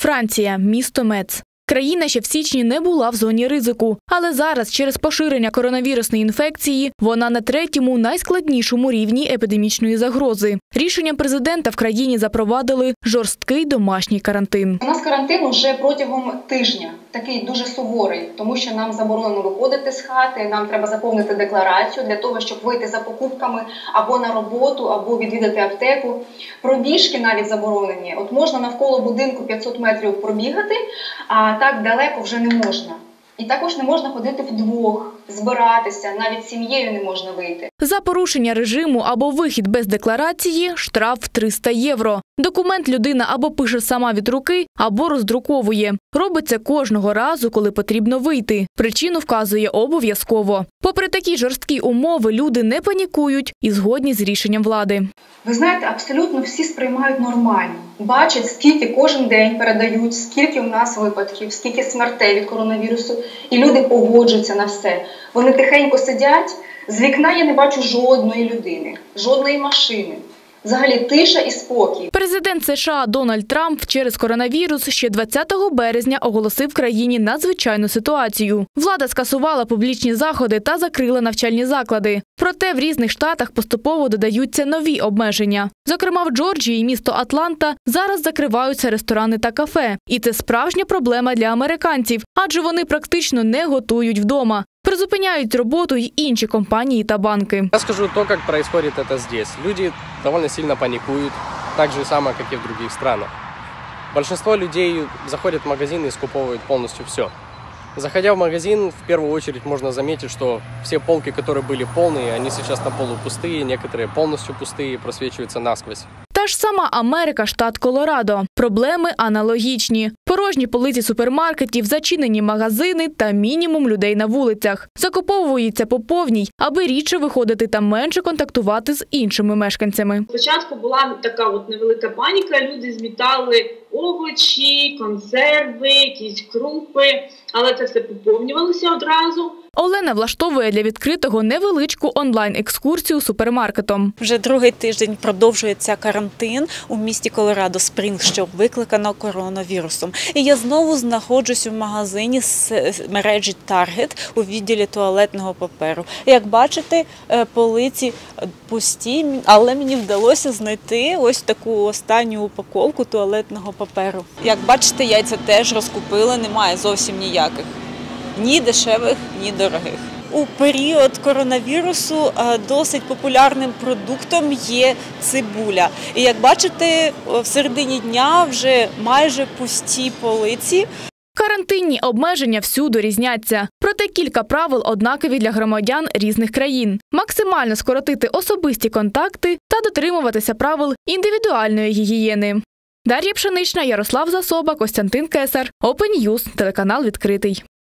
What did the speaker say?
Франція, місто Мец. Країна ще в січні не була в зоні ризику, але зараз через поширення коронавірусної інфекції вона на третьому найскладнішому рівні епідемічної загрози. Рішенням президента в країні запровадили жорсткий домашній карантин. У нас карантин вже протягом тижня, такий дуже суворий, тому що нам заборонено виходити з хати, нам треба заповнити декларацію для того, щоб вийти за покупками або на роботу, або відвідати аптеку. Пробіжки навіть заборонені. От можна навколо будинку 500 метрів пробігати, а так далеко вже не можна. І також не можна ходити вдвох, збиратися, навіть сім'єю не можна вийти. За порушення режиму або вихід без декларації – штраф 300 євро. Документ людина або пише сама від руки, або роздруковує. Робить це кожного разу, коли потрібно вийти. Причину вказує обов'язково. Попри такі жорсткі умови, люди не панікують і згодні з рішенням влади. Ви знаєте, абсолютно всі сприймають нормально. Бачать, скільки кожен день передають, скільки у нас випадків, скільки смертей від коронавірусу. І люди погоджуються на все. Вони тихенько сидять, з вікна я не бачу жодної людини, жодної машини. Взагалі тиша і спокій. Президент США Дональд Трамп через коронавірус ще 20 березня оголосив в країні надзвичайну ситуацію. Влада скасувала публічні заходи та закрила навчальні заклади. Проте в різних штатах поступово додаються нові обмеження. Зокрема, в Джорджії, місто Атланта, зараз закриваються ресторани та кафе. І це справжня проблема для американців, адже вони практично не готують вдома. Призупиняють роботу й інші компанії та банки. Я скажу то, как происходит это здесь. Люди довольно сильно паникуют, так же самое, как и в других странах. Большинство людей заходят в магазин и скуповывают полностью все. Заходя в магазин, в первую очередь можно заметить, что все полки, которые были полные, они сейчас на полу пустые, некоторые полностью пустые, просвечиваются насквозь. Та ж сама Америка, штат Колорадо. Проблеми аналогічні. Порожні полиці супермаркетів, зачинені магазини та мінімум людей на вулицях. Закуповуються по повній, аби рідше виходити та менше контактувати з іншими мешканцями. Спочатку була така невелика паніка, люди змітали овочі, консерви, якісь крупи, але це все поповнювалося одразу. Олена влаштовує для відкритого невеличку онлайн-екскурсію супермаркетом. Вже другий тиждень продовжується карантин у місті Колорадо Спрінгс, що викликано коронавірусом. І я знову знаходжусь у магазині з мережі Target у відділі туалетного паперу. Як бачите, полиці пусті, але мені вдалося знайти ось таку останню упаковку туалетного паперу. Як бачите, яйця теж розкупили, немає зовсім ніяких. Ні дешевих, ні дорогих. У період коронавірусу досить популярним продуктом є цибуля. І як бачите, в середині дня вже майже пусті полиці. Карантинні обмеження всюди різняться. Проте кілька правил однакові для громадян різних країн. Максимально скоротити особисті контакти та дотримуватися правил індивідуальної гігієни. Дар'я Пшенична, Ярослав Засоба, Костянтин Кесар, Open News, телеканал «Відкритий».